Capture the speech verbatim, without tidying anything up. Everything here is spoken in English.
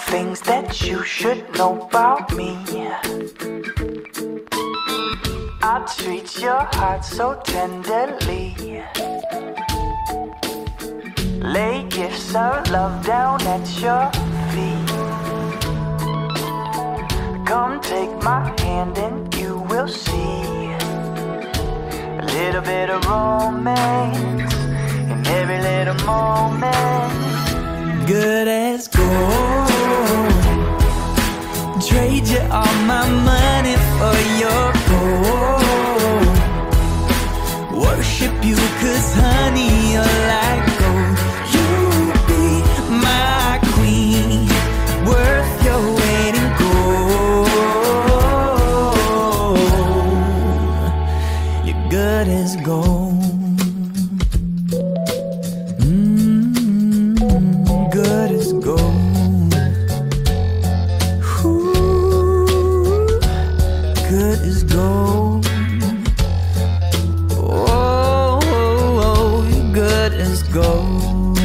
things that you should know about me. I treat your heart so tenderly. Lay gifts of love down at your feet. Come take my hand and you will see a little bit of romance in every little moment. Good as gold. Trade you all my money for your gold. Worship you cause honey you're like gold. You be my queen, worth your weight in gold. You're good as gold. Good as gold. Oh, oh, oh, good as gold.